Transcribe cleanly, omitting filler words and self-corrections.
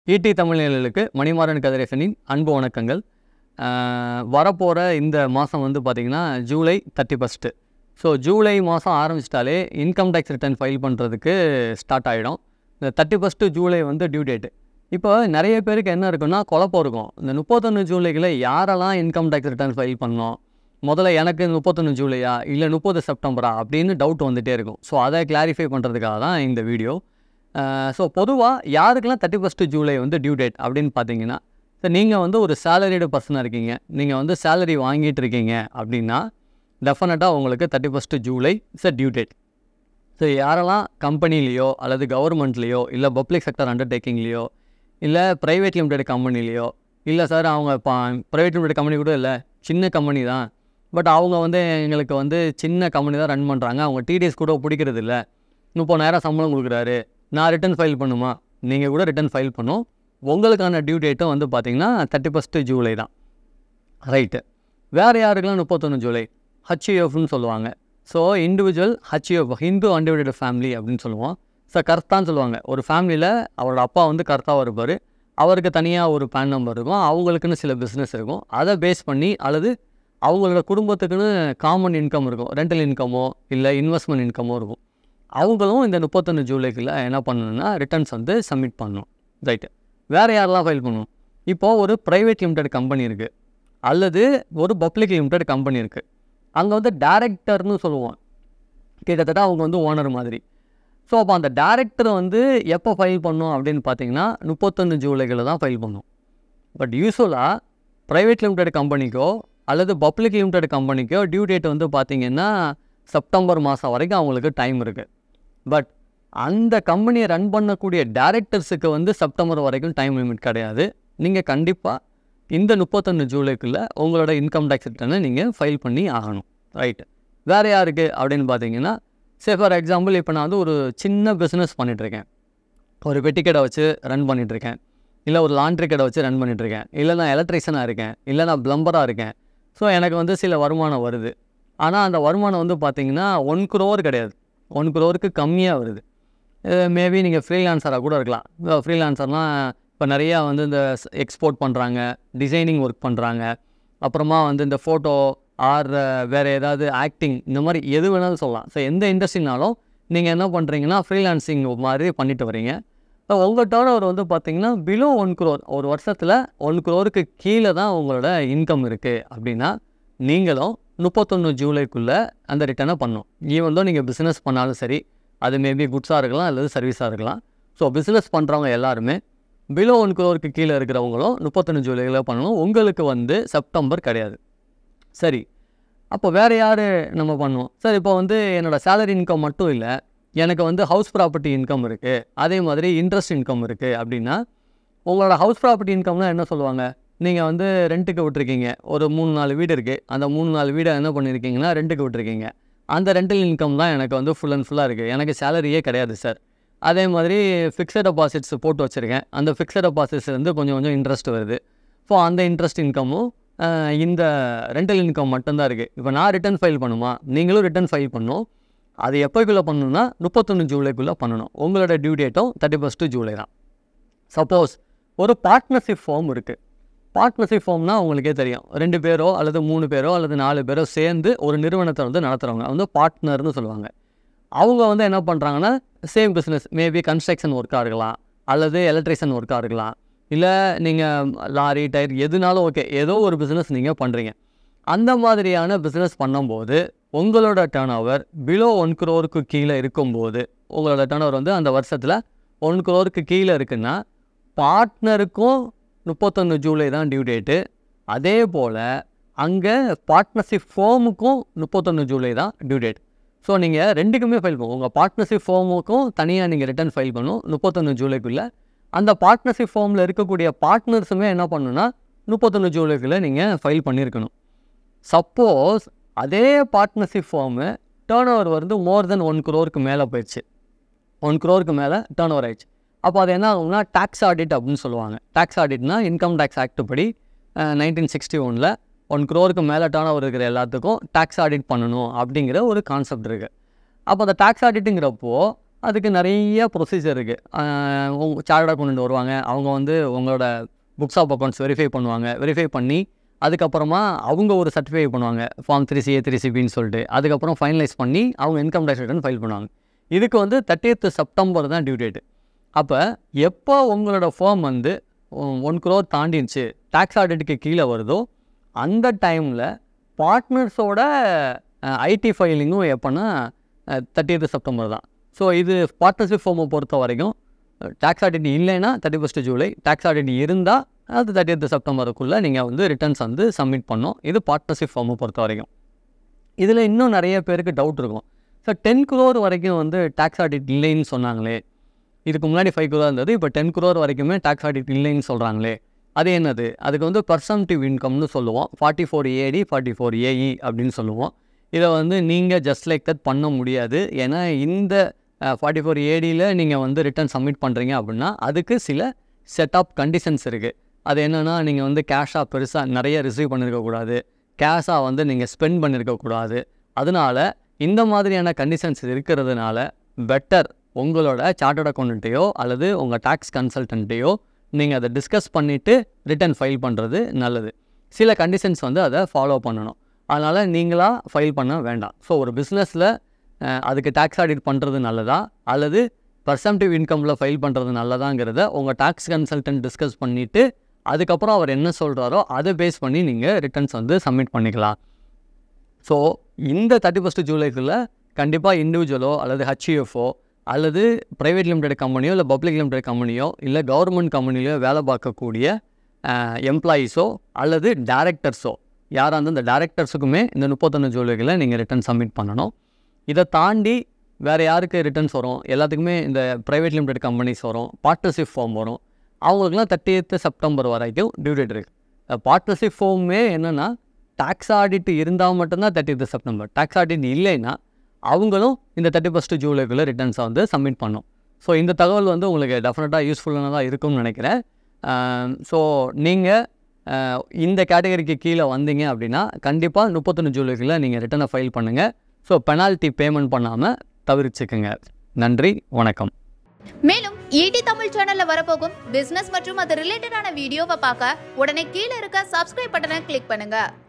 ED Tamil நேயர்களுக்கு மணிமாறன் கதிரேசனின் அன்பு வணக்கங்கள். வரப்போகிற இந்த மாதம் வந்து பார்த்திங்கன்னா ஜூலை 31. ஸோ ஜூலை மாதம் ஆரம்பிச்சிட்டாலே இன்கம் டேக்ஸ் ரிட்டர்ன் ஃபைல் பண்ணுறதுக்கு ஸ்டார்ட் ஆகிடும். இந்த 31 ஜூலை வந்து டியூ டேட்டு. இப்போ நிறைய பேருக்கு என்ன இருக்குன்னா குழப்பம் இருக்கும். இந்த 31 ஜூலைக்குள்ளே யாரெல்லாம் இன்கம் டேக்ஸ் ரிட்டர்ன் ஃபைல் பண்ணோம், முதல்ல எனக்கு 31 ஜூலையா இல்லை 30 செப்டம்பரா அப்படின்னு டவுட் வந்துகிட்டே இருக்கும். ஸோ அதை கிளாரிஃபை பண்ணுறதுக்காக தான் இந்த வீடியோ. ஸோ பொதுவாக யாருக்கெல்லாம் 31 ஜூலை வந்து டியூ டேட் அப்படின்னு பார்த்தீங்கன்னா, ஸோ நீங்கள் வந்து ஒரு சேலரிடு பர்சனாக இருக்கீங்க, நீங்கள் வந்து சேலரி வாங்கிட்டு இருக்கீங்க அப்படின்னா டெஃபினட்டாக உங்களுக்கு 31 July is due date. So யாரெல்லாம் கம்பெனிலேயோ அல்லது கவர்மெண்ட்லேயோ இல்லை பப்ளிக் செக்டர் அண்டர்டேக்கிங்லேயோ இல்லை ப்ரைவேட் லிமிடெட் கம்பெனிலேயோ, இல்லை சார் அவங்க ப்ரைவேட் லிமிடெட் கம்பெனி கூட இல்லை, சின்ன கம்பெனி தான், பட் அவங்க வந்து எங்களுக்கு வந்து சின்ன கம்பெனி தான் ரன் பண்ணுறாங்க, அவங்க டிடிஎஸ் கூட பிடிக்கிறது இல்லை, 30,000 சம்பளம் கொடுக்குறாரு, நான் ரிட்டர்ன் ஃபைல் பண்ணுமா? நீங்கள் கூட ரிட்டர்ன் ஃபைல் பண்ணும். உங்களுக்கான டியூ டேட்டும் வந்து பார்த்திங்கன்னா 31 ஜூலை தான். ரைட்டு. வேறு யாருக்கெல்லாம் 31 ஜூலை? ஹச்யூஎஃப்னு சொல்லுவாங்க. So individual HUF, Hindu undivided family அப்படின்னு சொல்லுவோம். ஸோ கர்த்தான்னு சொல்லுவாங்க. ஒரு ஃபேமிலியில் அவரோட அப்பா வந்து கர்த்தாவாக இருப்பார், அவருக்கு தனியாக ஒரு பேன் நம்பர் இருக்கும், அவங்களுக்குன்னு சில பிஸ்னஸ் இருக்கும், அதை பேஸ் பண்ணி அல்லது அவங்களோட குடும்பத்துக்குன்னு காமன் இன்கம் இருக்கும், ரெண்டல் இன்கமோ இல்லை இன்வெஸ்ட்மெண்ட் இன்கமோ இருக்கும். அவங்களும் இந்த 31 ஜூலைக்குள்ளே என்ன பண்ணணும்னா ரிட்டர்ன்ஸ் வந்து சப்மிட் பண்ணணும். ரைட்டு. வேறு யாரெல்லாம் ஃபைல் பண்ணணும்? இப்போது ஒரு ப்ரைவேட் லிமிடெட் கம்பெனி இருக்குது அல்லது ஒரு பப்ளிக் லிமிடெட் கம்பெனி இருக்குது. அங்கே வந்து டைரக்டர்னு சொல்லுவோம், கிட்டத்தட்ட அவங்க வந்து ஓனர் மாதிரி. ஸோ அப்போ அந்த டைரக்டர் வந்து எப்போ ஃபைல் பண்ணணும் அப்படின்னு பார்த்தீங்கன்னா 31 ஜூலைகளில் தான் ஃபைல் பண்ணணும். பட் யூஸ்வலாக ப்ரைவேட் லிமிடெட் கம்பெனிக்கோ அல்லது பப்ளிக் லிமிடெட் கம்பெனிக்கோ டியூ டேட் வந்து பார்த்திங்கன்னா செப்டம்பர் மாதம் வரைக்கும் அவங்களுக்கு டைம் இருக்குது. பட் அந்த கம்பெனியை ரன் பண்ணக்கூடிய டைரக்டர்ஸுக்கு வந்து செப்டம்பர் வரைக்கும் டைம் லிமிட் கிடையாது. நீங்கள் கண்டிப்பாக இந்த 31 ஜூலைக்குள்ளே உங்களோட இன்கம் டேக்ஸ் ரிட்டர்னை நீங்கள் ஃபைல் பண்ணி ஆகணும். ரைட்டு. வேறு யாருக்கு அப்படின்னு பார்த்தீங்கன்னா, ஃபார் எக்ஸாம்பிள் இப்போ நான் வந்து ஒரு சின்ன பிஸ்னஸ் பண்ணிகிட்ருக்கேன், ஒரு பெட்டி கடை வச்சு ரன் பண்ணிகிட்ருக்கேன், இல்லை ஒரு லாண்ட்ரி கடை வச்சு ரன் பண்ணிகிட்ருக்கேன், இல்லை நான் எலக்ட்ரிஷியனாக இருக்கேன், இல்லை நான் ப்ளம்பராக இருக்கேன். ஸோ எனக்கு வந்து சில வருமானம் வருது. ஆனால் அந்த வருமானம் வந்து பார்த்திங்கன்னா 1 crore கிடையாது, 1 crore கம்மியாக வருது. மேபி நீங்கள் ஃப்ரீலான்சராக கூட இருக்கலாம். ஃப்ரீலான்சர்னால் இப்போ நிறையா வந்து இந்த எக்ஸ்போர்ட் பண்ணுறாங்க, டிசைனிங் ஒர்க் பண்ணுறாங்க, அப்புறமா வந்து இந்த ஃபோட்டோ ஆர் வேறு ஏதாவது ஆக்டிங், இந்த மாதிரி எது வேணாலும் சொல்லலாம். ஸோ எந்த இண்டஸ்ட்ரினாலும் நீங்கள் என்ன பண்ணுறீங்கன்னா ஃப்ரீலான்சிங் மாதிரி பண்ணிட்டு வரீங்க. ஸோ உங்கள் டர்ன் வந்து பார்த்திங்கன்னா பிலோ 1 crore, ஒரு வருஷத்தில் 1 crore கீழே தான் உங்களோட இன்கம் இருக்குது அப்படின்னா நீங்களும் 31 ஜூலைக்குள்ளே அந்த ரிட்டர்னை பண்ணணும். ஈவன் தான் நீங்கள் பிஸ்னஸ் பண்ணாலும் சரி, அது மேபி குட்ஸாக இருக்கலாம் அல்லது சர்வீஸாக இருக்கலாம். ஸோ பிஸ்னஸ் பண்ணுறவங்க எல்லாருமே பிலோ 1 crore கீழே இருக்கிறவங்களும் 31 ஜூலையில் பண்ணணும். உங்களுக்கு வந்து செப்டம்பர் கிடையாது. சரி, அப்போ வேறு யார் நம்ம பண்ணுவோம்? சார் இப்போ வந்து என்னோடய சேலரி இன்கம் மட்டும் இல்லை, எனக்கு வந்து ஹவுஸ் ப்ராப்பர்ட்டி இன்கம் இருக்குது, அதே மாதிரி இன்ட்ரெஸ்ட் இன்கம் இருக்குது அப்படின்னா உங்களோட ஹவுஸ் ப்ராப்பர்ட்டி இன்கம்னால் என்ன சொல்லுவாங்க? நீங்கள் வந்து ரெண்ட்டுக்கு விட்டுருக்கீங்க, ஒரு 3-4 வீடு இருக்குது, அந்த 3-4 வீடை என்ன பண்ணியிருக்கீங்கன்னா ரெண்ட்டுக்கு விட்டுருக்கீங்க. அந்த ரெண்டல் இன்கம் தான் எனக்கு வந்து ஃபுல் அண்ட் ஃபுல்லாக இருக்குது, எனக்கு சேலரியே கிடையாது சார். அதே மாதிரி ஃபிக்ஸட் டெபாசிட்ஸ் போட்டு வச்சுருக்கேன், அந்த ஃபிக்ஸட் டெபாசிட்ஸ் வந்து கொஞ்சம் கொஞ்சம் இன்ட்ரெஸ்ட் வருது. ஸோ அந்த இன்ட்ரெஸ்ட் இன்கமும் இந்த ரெண்டல் இன்கம் மட்டும்தான் இருக்குது. இப்போ நான் ரிட்டர்ன் ஃபைல் பண்ணுமா? நீங்களும் ரிட்டர்ன் ஃபைல் பண்ணணும். அது எப்போக்குள்ளே பண்ணணும்னா 31 ஜூலைக்குள்ளே பண்ணணும். உங்களோட டியூ டேட்டும் 31 ஜூலை தான். சப்போஸ் ஒரு பார்ட்னர்ஷிப் ஃபார்ம் இருக்குது. பார்ட்னர்ஷிப் ஃபார்ம்னால் உங்களுக்கே தெரியும், 2 பேரோ அல்லது 3 பேரோ அல்லது 4 பேரோ சேர்ந்து ஒரு நிறுவனத்தை வந்து நடத்துகிறவங்க வந்து பார்ட்னர்னு சொல்லுவாங்க. அவங்க வந்து என்ன பண்ணுறாங்கன்னா சேம் பிஸ்னஸ், மேபி கன்ஸ்ட்ரக்ஷன் ஒர்க்காக இருக்கலாம் அல்லது எலக்ட்ரிஷியன் ஒர்க்காக இருக்கலாம், இல்லை நீங்கள் லாரி டயர் எதுனாலும் ஓகே, ஏதோ ஒரு பிஸ்னஸ் நீங்கள் பண்ணுறீங்க. அந்த மாதிரியான பிஸ்னஸ் பண்ணும்போது உங்களோட டர்ன் ஓவர் பிலோ 1 crore கீழே இருக்கும்போது, உங்களோட டர்ன் ஓவர் வந்து அந்த வருஷத்தில் 1 crore கீழே இருக்குன்னா பார்ட்னருக்கும் 31 ஜூலை தான் டியூ டேட்டு. அதே போல் அங்கே பார்ட்னர்ஷிப் ஃபார்முக்கும் 31 ஜூலை தான் டியூ டேட். ஸோ நீங்கள் ரெண்டுக்குமே ஃபைல் பண்ணும். உங்கள் பார்ட்னர்ஷிப் ஃபார்முக்கும் தனியாக நீங்கள் ரிட்டர்ன் ஃபைல் பண்ணணும் 31 ஜூலைக்குள்ளே. அந்த பார்ட்னர்ஷிப் ஃபார்மில் இருக்கக்கூடிய பார்ட்னர்ஸுமே என்ன பண்ணணும்னா 31 ஜூலைக்குள்ளே நீங்கள் ஃபைல் பண்ணியிருக்கணும். சப்போஸ் அதே பார்ட்னர்ஷிப் ஃபார்மு டர்ன் ஓவர் வந்து மோர் தென் 1 crore மேலே போயிடுச்சு, 1 crore மேலே டர்ன் ஓவர் ஆயிடுச்சு, அப்போ அது என்ன ஆகும்னா டேக்ஸ் ஆடிட் அப்படின்னு சொல்லுவாங்க. டேக்ஸ் ஆடிட்னா இன்கம் டேக்ஸ் ஆக்ட் படி 1961 1 crore மேலே டர்ன் ஓவர் இருக்கிற எல்லாத்துக்கும் டேக்ஸ் ஆடிட் பண்ணணும் அப்படிங்கிற ஒரு கான்செப்ட் இருக்குது. அப்போ அந்த டேக்ஸ் ஆடிட்டுங்கிறப்போ அதுக்கு நிறைய ப்ரொசீஜர் இருக்குது. சார்ட்டர்ட் அக்கௌண்டன்ட் வருவாங்க, அவங்க வந்து உங்களோட புக்ஸ் ஆஃப் அக்கௌண்ட்ஸ் வெரிஃபை பண்ணுவாங்க. வெரிஃபை பண்ணி அதுக்கப்புறமா அவங்க ஒரு சர்டிஃபை பண்ணுவாங்க, ஃபார்ம் 3CA 3CBன்னு சொல்லிட்டு. அதுக்கப்புறம் ஃபைனலைஸ் பண்ணி அவங்க இன்கம் டேக்ஸ் ரிட்டர்ன் ஃபைல் பண்ணுவாங்க. இதுக்கு வந்து 30th செப்டம்பர் தான் டியூ டேட்டு. அப்போ எப்போ உங்களோட ஃபார்ம் வந்து 1 crore தாண்டிடுச்சு, டேக்ஸ் ஆடிட்டுக்கு கீழே வருதோ, அந்த டைமில் பார்ட்னர்ஸோட ஐடி ஃபைலிங்கும் எப்போன்னா 30th செப்டம்பர் தான். ஸோ இது பார்ட்னர்ஷிப் ஃபார்மை பொறுத்த வரைக்கும் டேக்ஸ் ஆடிட் இல்லைன்னா 31st ஜூலை, டேக்ஸ் ஆடிட் இருந்தால் அது 30th செப்டம்பருக்குள்ளே நீங்கள் வந்து ரிட்டர்ன்ஸ் வந்து சப்மிட் பண்ணோம். இது பார்ட்னர்ஷிப் ஃபார்மை பொறுத்த வரைக்கும். இதில் இன்னும் நிறைய பேருக்கு டவுட் இருக்கும். ஸோ 10 crore வரைக்கும் வந்து டேக்ஸ் ஆடிட் இல்லைன்னு சொன்னாங்களே, இதுக்கு முன்னாடி 5 crore இருந்தது, இப்போ 10 crore வரைக்குமே டேக்ஸ் ஆடிட் இல்லைன்னு சொல்கிறாங்களே, அது என்னது? அதுக்கு வந்து பர்சம்டிவ் இன்கம்னு சொல்லுவோம். 44AD 44AE அப்படின்னு சொல்லுவோம். இதை வந்து நீங்கள் ஜஸ்ட் லைக் தட் பண்ண முடியாது. ஏன்னா இந்த 44ADயில் நீங்கள் வந்து ரிட்டர்ன் சப்மிட் பண்ணுறீங்க அப்படின்னா அதுக்கு சில செட் ஆஃப் கண்டிஷன்ஸ் இருக்குது. அது என்னென்னா, நீங்கள் வந்து கேஷாக பெருசாக நிறைய ரிசீவ் பண்ணியிருக்கக்கூடாது, கேஷாக வந்து நீங்கள் ஸ்பெண்ட் பண்ணியிருக்கக்கூடாது. அதனால் இந்த மாதிரியான கண்டிஷன்ஸ் இருக்கிறதுனால பெட்டர் உங்களோட சார்ட்டர்ட் அக்கௌண்ட்டையோ அல்லது உங்கள் டேக்ஸ் கன்சல்டன்ட்டையோ நீங்கள் அதை டிஸ்கஸ் பண்ணிவிட்டு ரிட்டர்ன் ஃபைல் பண்ணுறது நல்லது. சில கண்டிஷன்ஸ் வந்து அதை ஃபாலோ பண்ணணும். அதனால் நீங்களாக ஃபைல் பண்ண வேண்டாம். ஸோ ஒரு பிஸ்னஸில் அதுக்கு டேக்ஸ் ஆடிட் பண்ணுறது நல்லதா அல்லது பர்சம்டிவ் இன்கமில் ஃபைல் பண்ணுறது நல்லதாங்கிறத உங்கள் டேக்ஸ் கன்சல்டன்ட் டிஸ்கஸ் பண்ணிவிட்டு அதுக்கப்புறம் அவர் என்ன சொல்கிறாரோ அதை பேஸ் பண்ணி நீங்கள் ரிட்டர்ன்ஸ் வந்து சப்மிட் பண்ணிக்கலாம். ஸோ இந்த 31st ஜூலைக்குள்ளே கண்டிப்பாக இண்டிவிஜுவலோ அல்லது HUFO அல்லது ப்ரைவேட் லிமிடெட் கம்பெனியோ இல்லை பப்ளிக் லிமிடெட் கம்பெனியோ இல்லை கவர்மெண்ட் கம்பெனிலையோ வேலை பார்க்கக்கூடிய எம்ப்ளாயீஸோ அல்லது டேரக்டர்ஸோ யாராக இருந்தால் இந்த டேரக்டர்ஸுக்குமே இந்த 31 ஜூலைக்குள்ளே நீங்கள் ரிட்டர்ன் சப்மிட் பண்ணணும். இதை தாண்டி வேறு யாருக்கு ரிட்டர்ன்ஸ் வரும்? எல்லாத்துக்குமே இந்த ப்ரைவேட் லிமிடெட் கம்பெனிஸ் வரும், பார்ட்னர்ஷிப் ஃபார்ம் வரும். அவங்களுக்குலாம் 30th செப்டம்பர் வரைக்கும் டியூ டேட் இருக்குது. பார்ட்னர்ஷிப் ஃபார்மே என்னென்னா, டேக்ஸ் ஆடிட் இருந்தால் மட்டும்தான் 30th செப்டம்பர். டேக்ஸ் ஆடிட் இல்லைன்னா அவங்களும் இந்த 31st ஜூலைக்குள்ளே ரிட்டர்ன்ஸை வந்து சப்மிட் பண்ணணும். ஸோ இந்த தகவல் வந்து உங்களுக்கு டெஃபினட்டாக யூஸ்ஃபுல்லானதாக இருக்கும்னு நினைக்கிறேன். ஸோ நீங்கள் இந்த கேட்டகரிக்கு கீழே வந்தீங்க அப்படின்னா கண்டிப்பாக 31 ஜூலைக்குள்ளே நீங்கள் ரிட்டர்னை ஃபைல் பண்ணுங்கள். ஸோ பெனால்ட்டி பேமெண்ட் பண்ணாமல் தவிர்த்துக்குங்க. நன்றி, வணக்கம். மேலும் ஈடி தமிழ் சேனல்ல வரப்போகும் பிசினஸ் மற்றும் அது ரிலேட்டடான வீடியோவை பார்க்க உடனே கீழே இருக்க சப்ஸ்கிரைப் பட்டனை கிளிக் பண்ணுங்க.